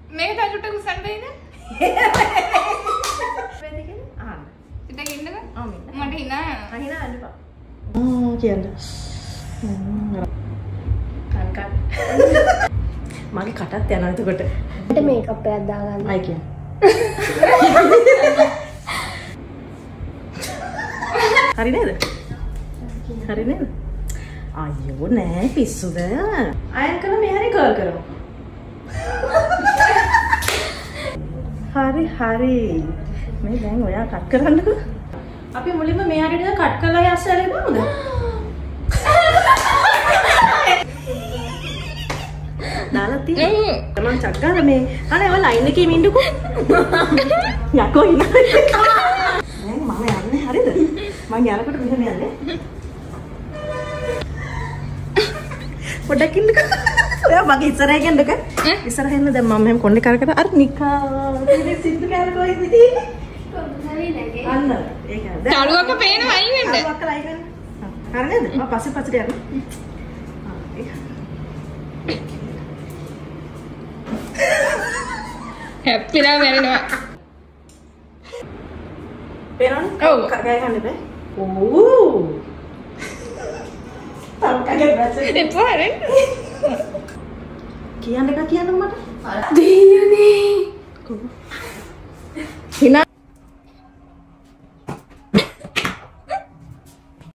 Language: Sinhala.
මේක තව චුට්ටක් උස්සන්න බැයිද? වෙද කියන්නේ? ආන්න. චුට්ටක් ඉන්නක? මෙන්න. මට hina යනවා. අහිනා අඬපා. කියන්න. කන්. මගේ කටත් යනවා එතකොට. මට මේකප් එකක් දාගන්න. අය කියන්න. හරි නේද? හරි නේද? අයියෝ නෑ පිස්සුද? අයන් කළා මේ හරි කර්ල් කරමු. හරි. මේ දැන් ඔයා කට් කරන්නකෝ. අපි මුලින්ම මේ හරියට කට් කරලා යස්සලේ බලමුද? දාලා තියෙන්නේ. තමන් චක් ගාලා මේ අනේ ඔය ලයින් එකේ ඉන්නකෝ. යකෝ ඉන්න. දැන් මම යන්නේ හරිද? මම යනකොට මෙහෙම යන්නේ. පොඩ්ඩක් ඉන්නකෝ. ඔයා මගේ ඉස්සරහින් යන්නක. ඉස්සරහින් දැන් මම මෙහෙම කොණ්ඩේ කර කර අර නිකා ඉතින් සිද්ද කෑල්කෝ ඉතින්. හරි නේද? අන්න ඒක. චළුවක පේනවා අයින් වෙන්න. චළුවක ලයි ගන්න. හරි නේද? මම පස්සට යන්න. හැප්පිලා මැරෙනවා. පේනවද? ඔව්. ගෑ ගන්න බෑ. ඕ. තාමකගේ බැස්සේ. එපා රෙන්න. කියන්න එක කියන්න මට. දෙයියනේ.